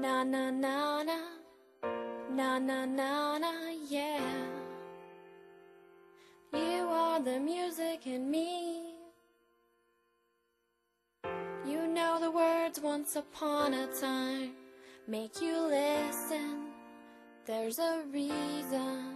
Na na na na, na na na na, yeah. You are the music in me. You know the words once upon a time make you listen, there's a reason.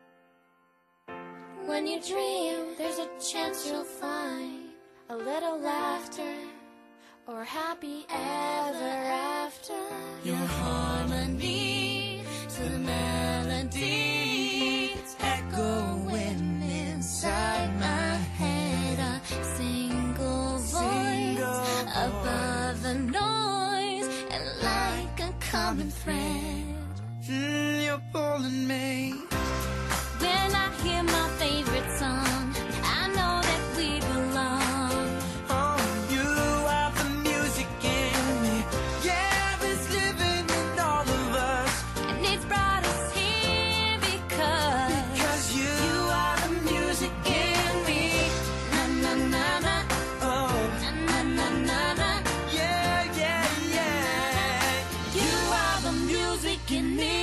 When you dream, there's a chance you'll find a little laughter or happy ever after. Your harmony to the melody, it's echoing inside my head. A single voice above the noise, and like a common thread, you're pulling me. When I hear my favorite song, I know that we belong. Oh, you are the music in me. Yeah, it's living in all of us, And it's brought us here because you are the music in me. Na na na na, oh, na na na na na. yeah, yeah, yeah. You are the music in me.